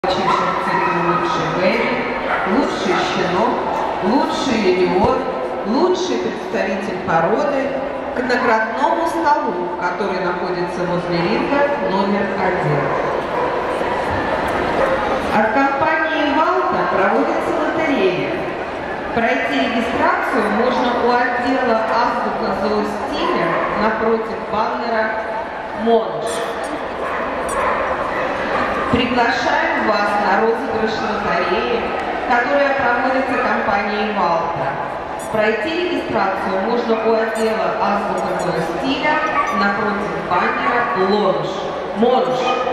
Лучший Бэмми, лучший щенок, лучший юниор, лучший представитель породы к наградному столу, который находится возле ринга номер 1. От компании «Валта» проводится лотерея. Пройти регистрацию можно у отдела «Азбука зоостиля» напротив баннера «Монш». Приглашаем вас на розыгрыш лотереи, которая проводится компанией «Валта». Пройти регистрацию можно у отдела «Азбука зоостиля» напротив баннера «Монш».